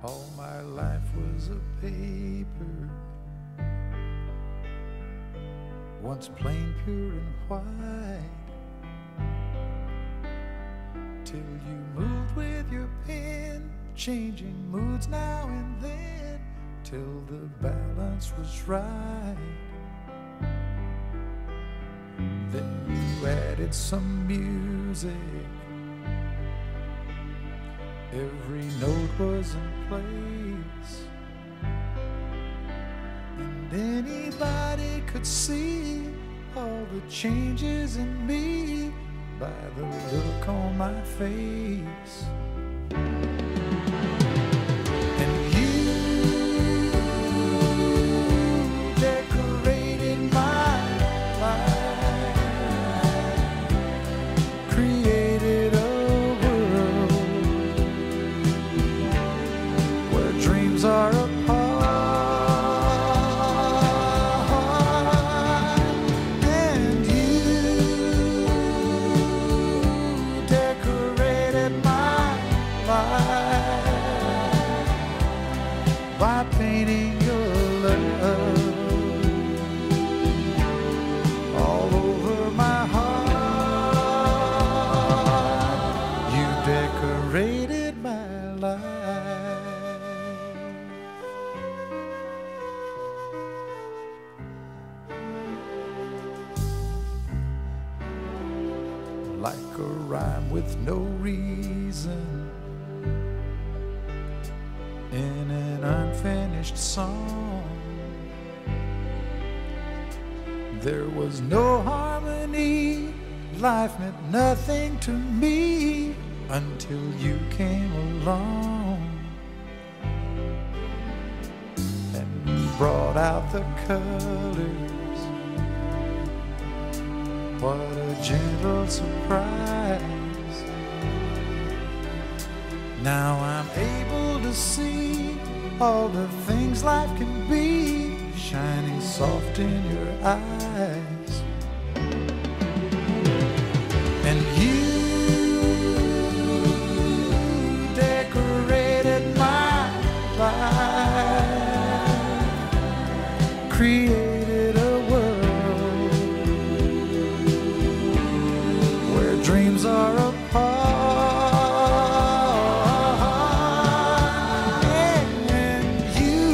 All my life was a paper, once plain, pure, and white, till you moved with your pen, changing moods now and then, till the balance was right. Then you added some music, every note was in place, and anybody could see all the changes in me by the look on my face. And you decorated my life, created a world where dreams are apart. And you decorated my life by painting your love all over my heart. You decorated my life. Like a rhyme with no reason in an unfinished song, there was no harmony, life meant nothing to me until you came along and brought out the colors. What a gentle surprise. Now I'm able to see all the things life can be, shining soft in your eyes. And you decorated my life, created a world where dreams are apart. And you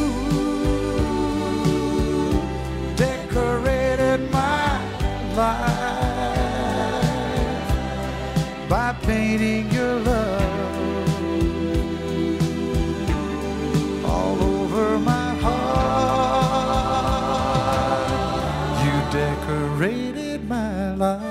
decorated my life by painting your love all over my heart. You decorated my life.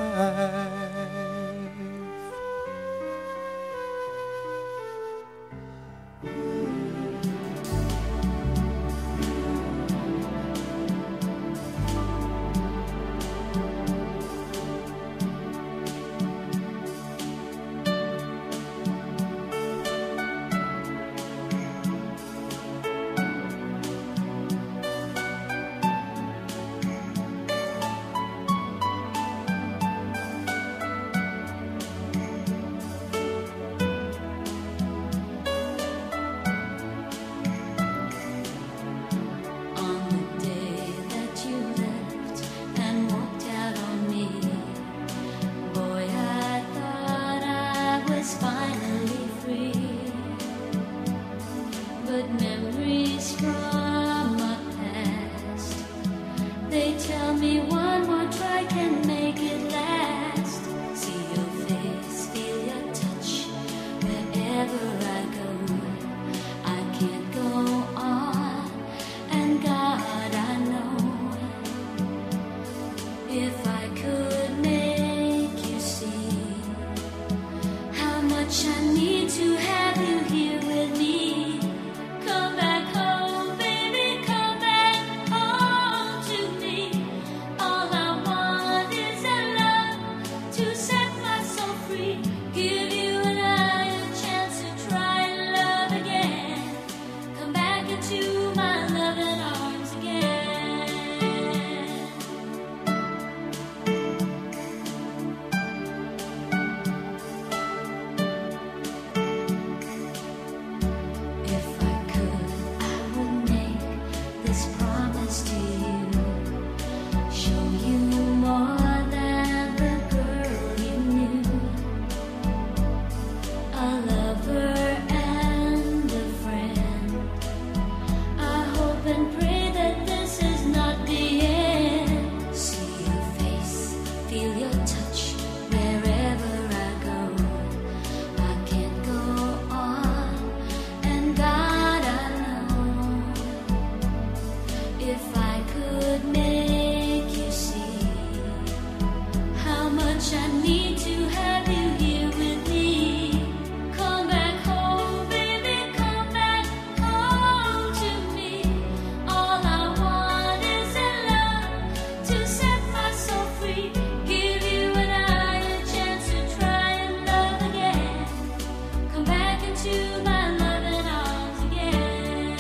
much I need to have you here with me. Come back home, baby, come back home to me. All I want is a love to set my soul free. Give you and I a chance to try and love again. Come back into my loving arms again.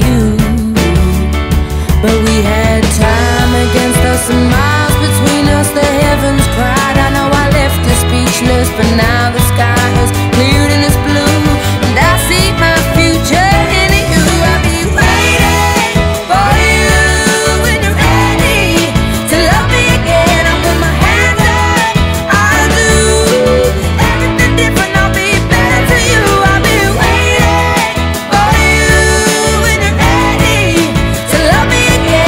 you. But we had time against us and miles between us. The heavens cried. I know I left you speechless, but now the sky has cleared and it's blue, and I see my future in you. I'll be waiting for you when you're ready to love me again. I'll put my hands up, I'll do everything different. I'll be better to you. I'll be waiting for you when you're ready to love me again.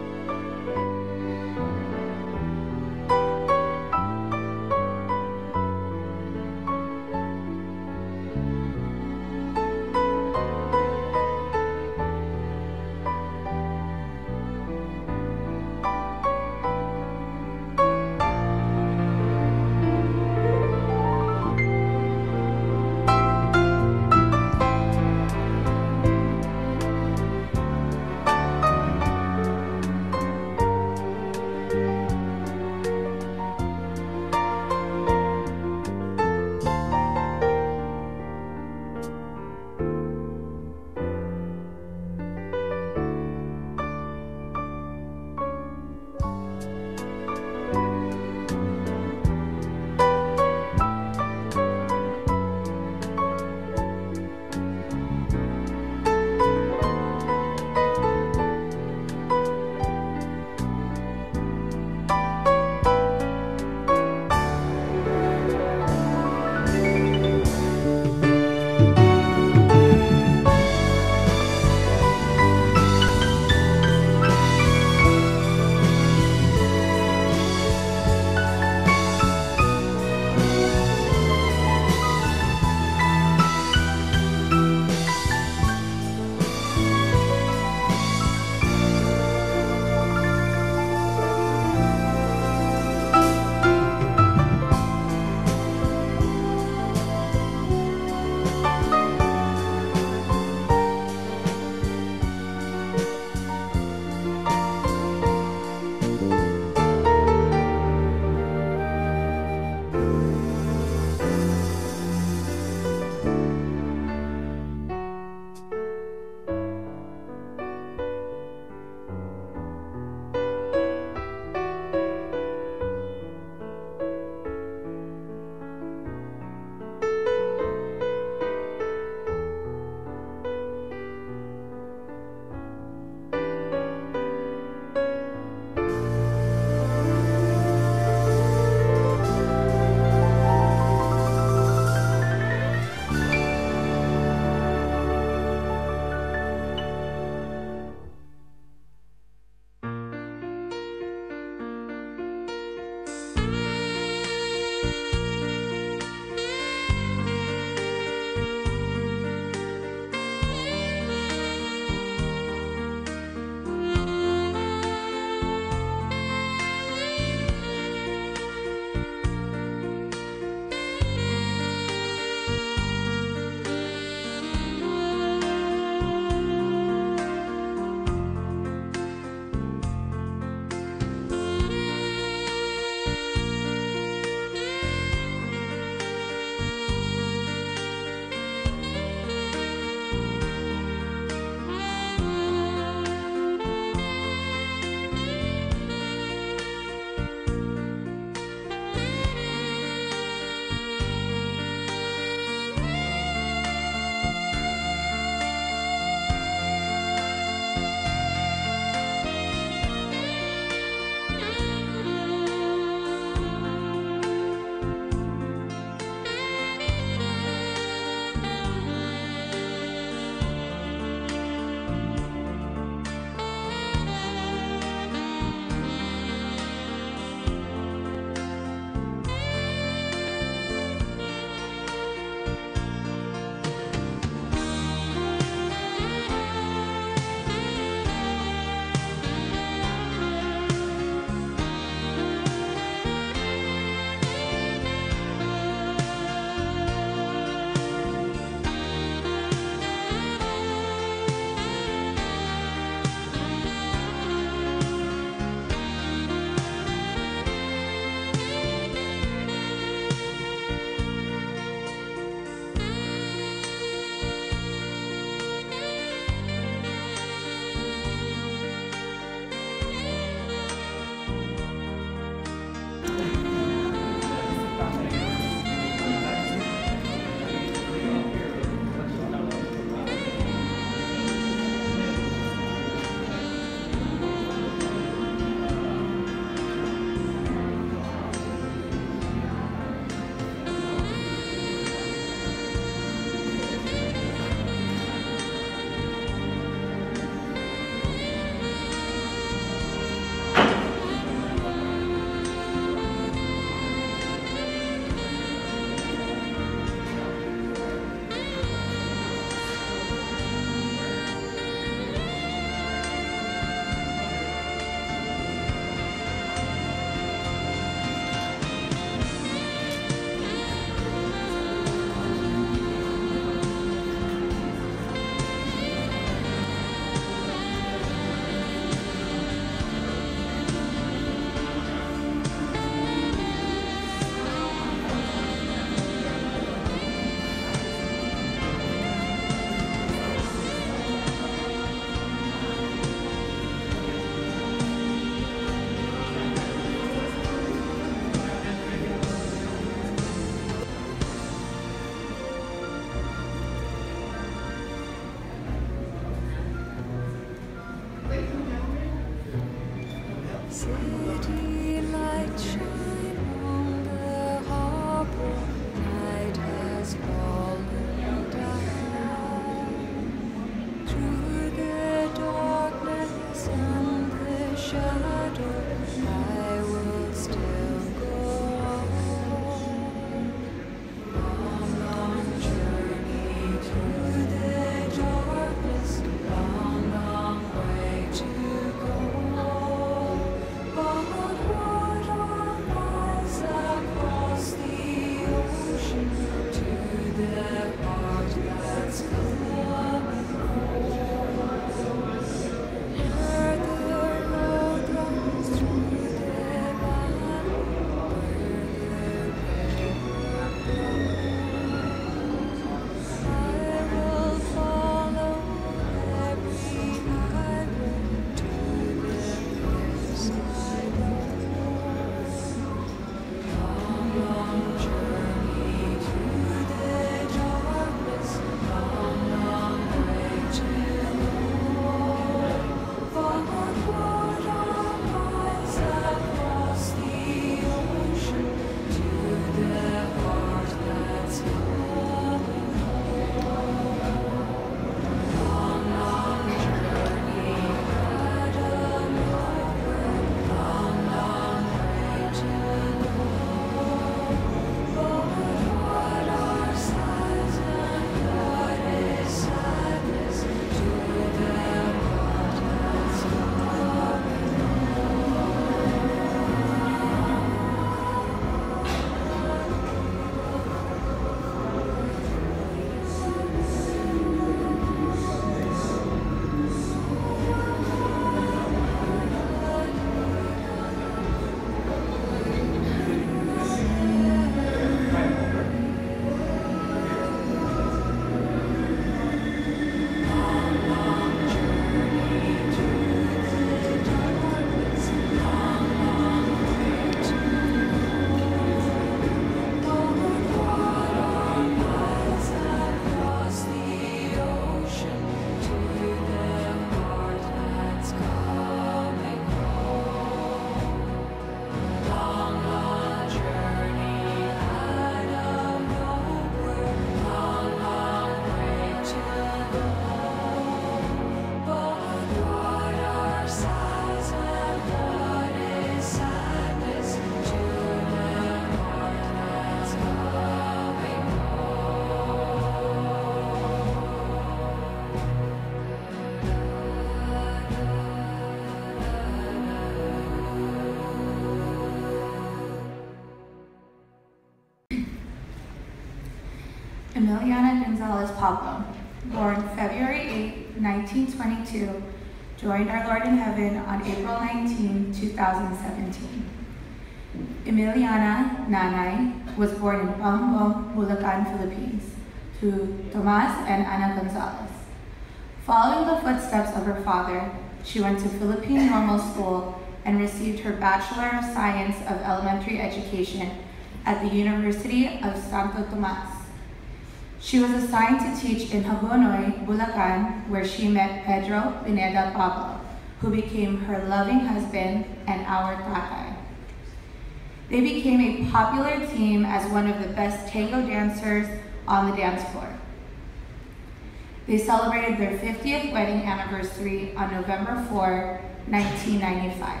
Emiliana Gonzalez Pablo, born February 8, 1922, joined our Lord in heaven on April 19, 2017. Emiliana Nanay was born in Pangbong, Bulacan, Philippines, to Tomas and Ana Gonzalez. Following the footsteps of her father, she went to Philippine Normal School and received her Bachelor of Science of Elementary Education at the University of Santo Tomas. She was assigned to teach in Hagonoy, Bulacan, where she met Pedro Pineda Pablo, who became her loving husband and our tatay. They became a popular team as one of the best tango dancers on the dance floor. They celebrated their 50th wedding anniversary on November 4, 1995.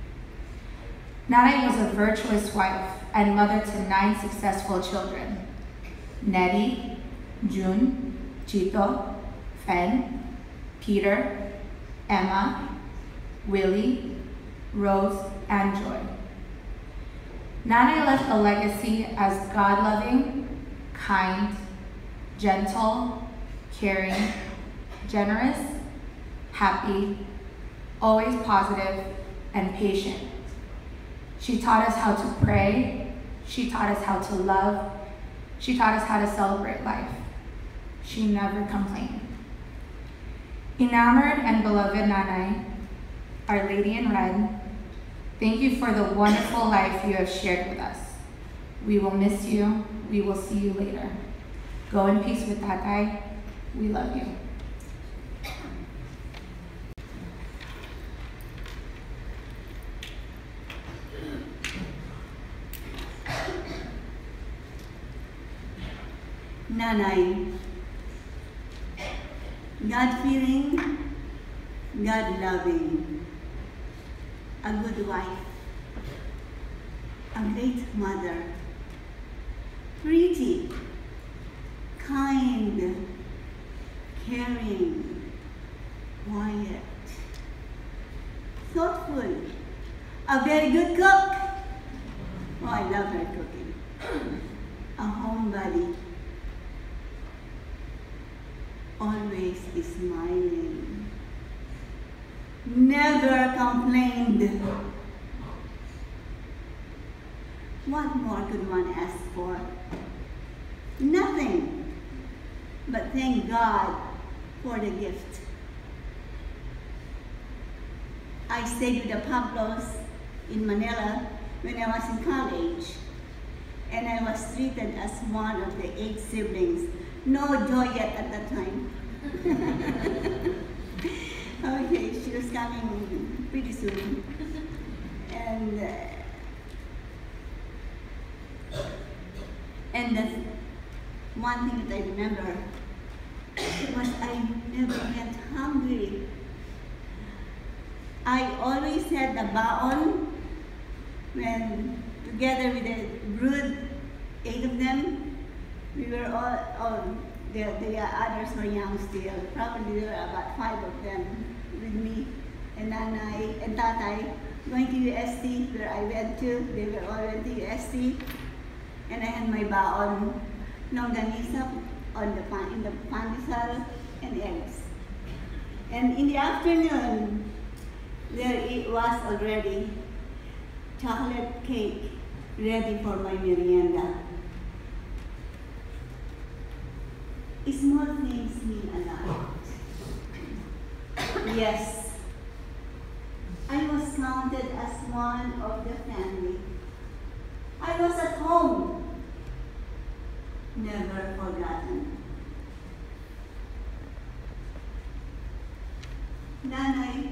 Nanay was a virtuous wife and mother to 9 successful children: Nettie, June, Chito, Fen, Peter, Emma, Willie, Rose, and Joy. Nanay left a legacy as God-loving, kind, gentle, caring, generous, happy, always positive, and patient. She taught us how to pray. She taught us how to love. She taught us how to celebrate life. She never complained. Enamored and beloved Nanay, Our Lady in Red, thank you for the wonderful life you have shared with us. We will miss you. We will see you later. Go in peace with Tatay. We love you. Nanay, God-fearing, God-loving, a good wife, a great mother, pretty, kind, caring, quiet, thoughtful, a very good cook. Oh, I love her cooking. A homebody, always smiling, never complained. What more could one ask for? Nothing, but thank God for the gift. I stayed with the Pablos in Manila when I was in college, and I was treated as one of the 8 siblings. No joy yet at that time. Okay, she was coming pretty soon. And the one thing that I remember was I never went hungry. I always had the baon when together with the brood, 8 of them. We were all the others were young still. Probably there were about 5 of them with me and Nanay and Tatay going to UST where I went to. They were all went to UST. And I had my baon, longganisa in the pandesal and eggs. And in the afternoon, there it was already chocolate cake ready for my merienda. Small things mean a lot. Yes, I was counted as one of the family. I was at home, never forgotten. Nanay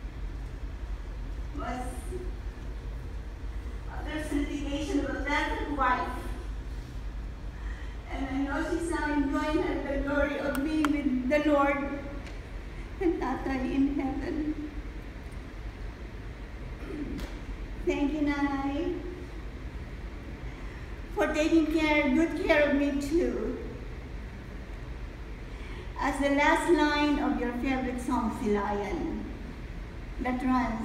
was a personification of a better wife. And I know she's now enjoying the glory of being with the Lord and Tatay in heaven. Thank you, Nanay, for taking good care of me too. As the last line of your favorite song, Silayan, that runs,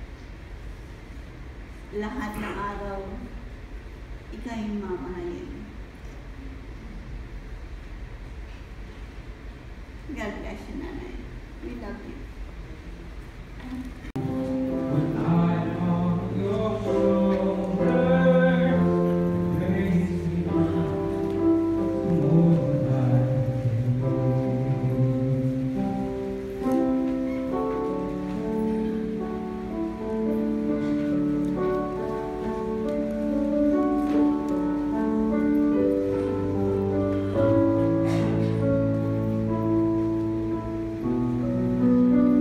lahat ng araw, ika'y mamahalin. God bless you, Nanay. We love you. When I'm on your shoulder, praise me more than I can.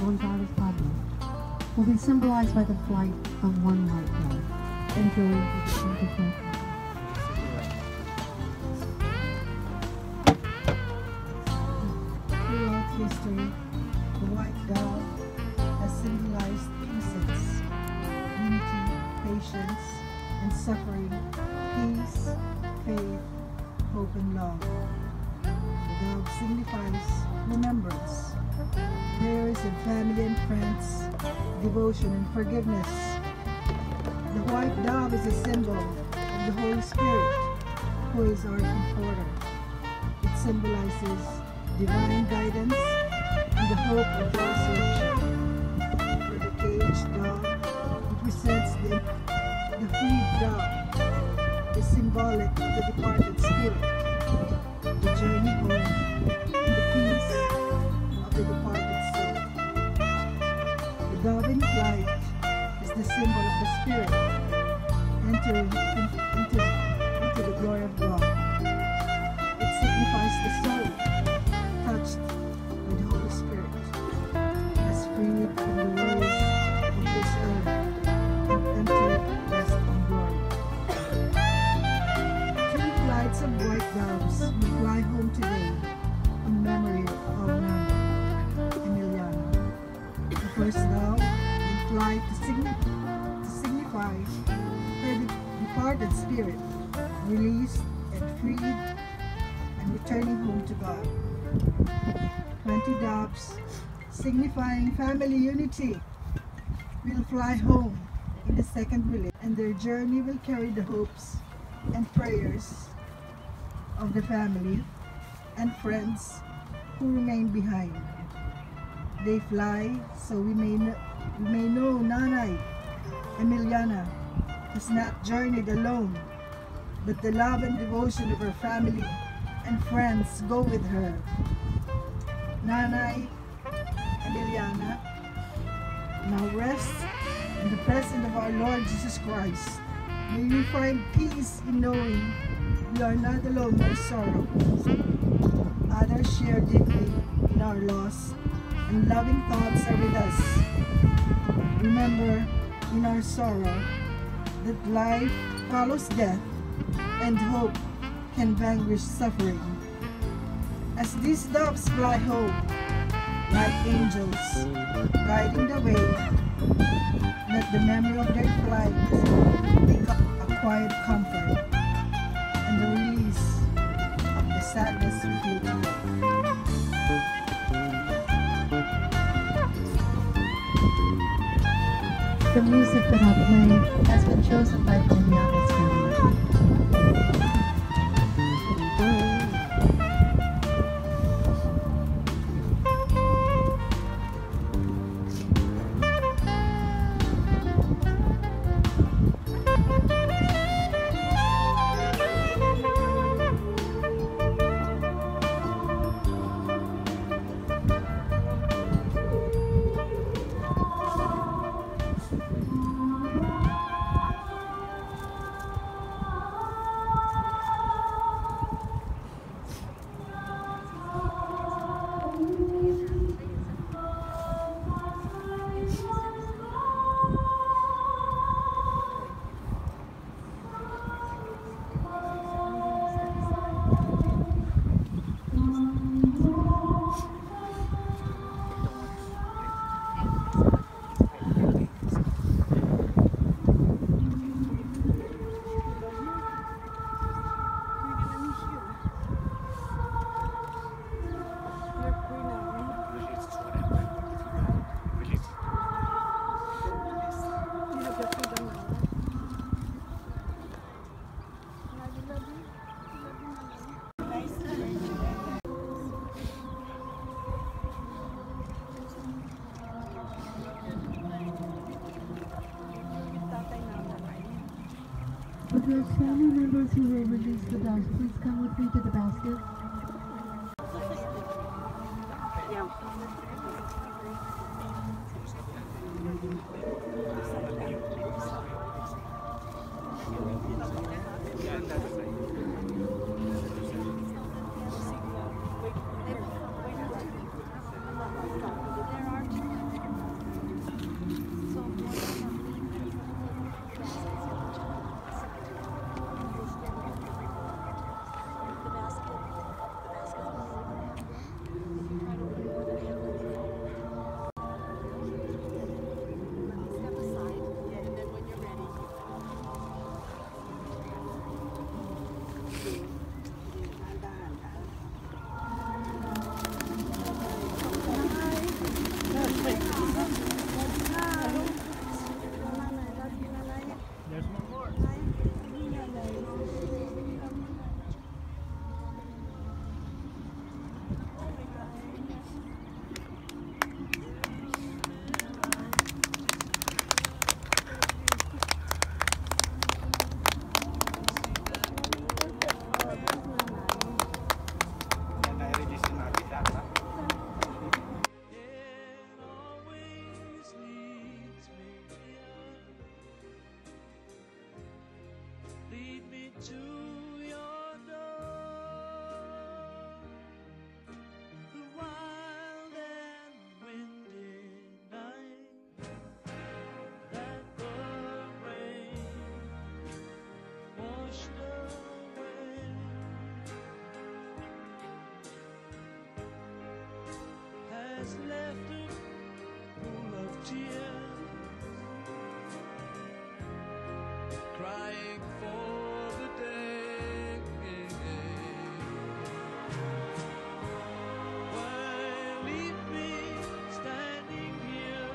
Gonzalez Pablo will be symbolized by the flight of one white dove. Enjoy the beautiful. Throughout history, the white dove has symbolized innocence, unity, patience, and suffering, peace, faith, hope, and love. The dove signifies remembrance, prayers of family and friends, devotion and forgiveness. The white dove is a symbol of the Holy Spirit, who is our comforter. It symbolizes divine guidance and the hope of resurrection. For the caged dove, it represents the freed dove, is symbolic of the departed spirit, the journey home, and the peace of the departed soul. The dove in flight is the symbol of the spirit entering into the glory of God. It signifies the soul touched by the Holy Spirit, as freed from the worries of this earth and entered rest in glory. 2 flights of white doves will fly home today in memory of Nana Emiliana. The first dove will fly to signify her departed spirit, released and freed and returning home to God. 20 doves, signifying family unity, will fly home in the second village, and their journey will carry the hopes and prayers of the family and friends who remain behind. They fly so we may know Nanay Emiliana has not journeyed alone, but the love and devotion of her family and friends go with her. Nanay Emiliana now rests in the presence of our Lord Jesus Christ. May we find peace in knowing we are not alone in our sorrow. Others share deeply in our loss, and loving thoughts are with us. Remember in our sorrow that life follows death, and hope can vanquish suffering. As these doves fly home, like angels, guiding the way, let the memory of their flight become a quiet comfort and the release of the sadness we feel today. The music that I play has been chosen by Emiliana's family. Would those family members who were released with us please come with me to the basket? has left a pool of tears, crying for the day. Why leave me standing here?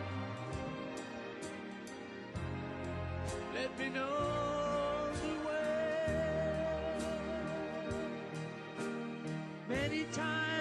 Let me know the way. Many times